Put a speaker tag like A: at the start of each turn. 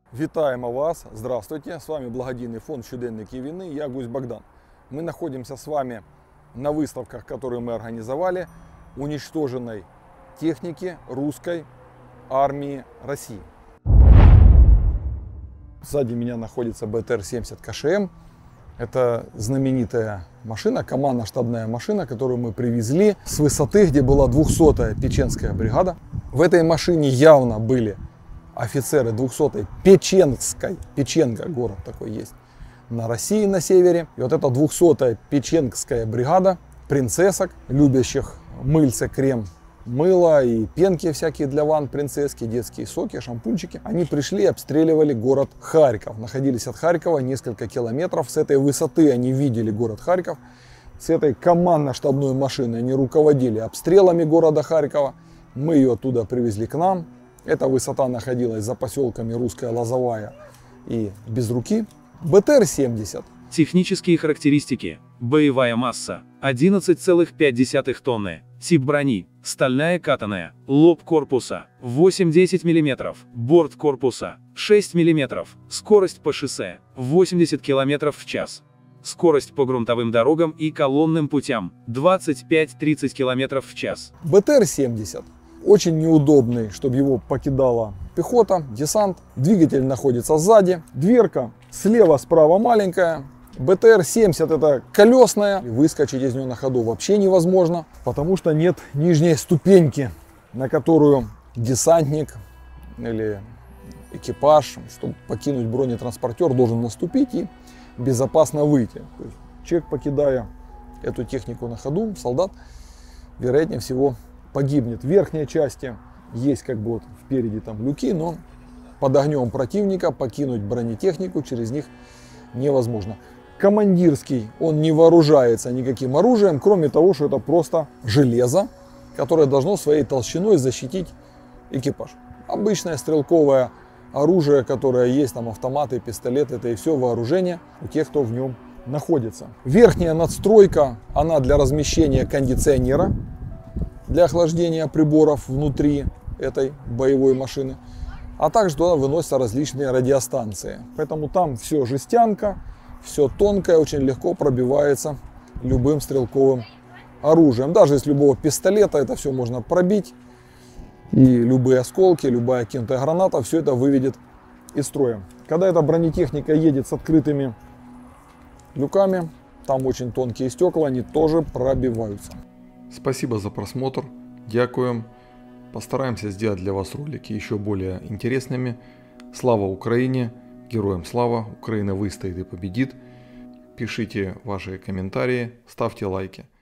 A: Вітаємо вас, здравствуйте, с вами благодійный фонд «Щоденники війни», я Гусь Богдан. Мы находимся с вами на выставках, которые мы организовали, уничтоженной техники русской армии России. Сзади меня находится БТР-70 КШМ. Это знаменитая машина, командно-штабная машина, которую мы привезли с высоты, где была 200-я Печенская бригада. В этой машине явно были офицеры 200-й Печенской, Печенга город такой есть на России на севере. И вот эта 200-я Печенская бригада принцессок, любящих мыльце, крем, мыло и пенки всякие для ванн, принцесски, детские соки, шампунчики. Они пришли и обстреливали город Харьков. Находились от Харькова несколько километров. С этой высоты они видели город Харьков. С этой командно-штабной машиной они руководили обстрелами города Харькова. Мы ее оттуда привезли к нам. Эта высота находилась за поселками Русская Лозовая и Безруки. БТР-70.
B: Технические характеристики. Боевая масса 11,5 тонны. Тип брони – стальная катаная. Лоб корпуса – 8-10 мм. Борт корпуса – 6 мм. Скорость по шоссе – 80 км в час. Скорость по грунтовым дорогам и колонным путям – 25-30 км в час.
A: БТР-70. Очень неудобный, чтобы его покидала пехота, десант. Двигатель находится сзади. Дверка слева-справа маленькая. БТР-70 это колесная. Выскочить из нее на ходу вообще невозможно, потому что нет нижней ступеньки, на которую десантник или экипаж, чтобы покинуть бронетранспортер, должен наступить и безопасно выйти. То есть человек, покидая эту технику на ходу, солдат, вероятнее всего погибнет. В верхней части есть как бы вот впереди там люки, но под огнем противника покинуть бронетехнику через них невозможно. Командирский, он не вооружается никаким оружием, кроме того, что это просто железо, которое должно своей толщиной защитить экипаж. Обычное стрелковое оружие, которое есть, там автоматы, пистолеты, это и все вооружение у тех, кто в нем находится. Верхняя надстройка, она для размещения кондиционера, для охлаждения приборов внутри этой боевой машины, а также туда выносятся различные радиостанции. Поэтому там все жестянка, все тонкое, очень легко пробивается любым стрелковым оружием. Даже из любого пистолета это все можно пробить. И любые осколки, любая кинутая граната, все это выведет из строя. Когда эта бронетехника едет с открытыми люками, там очень тонкие стекла, они тоже пробиваются.
C: Спасибо за просмотр, дякуем. Постараемся сделать для вас ролики еще более интересными. Слава Украине, героям слава, Украина выстоит и победит. Пишите ваши комментарии, ставьте лайки.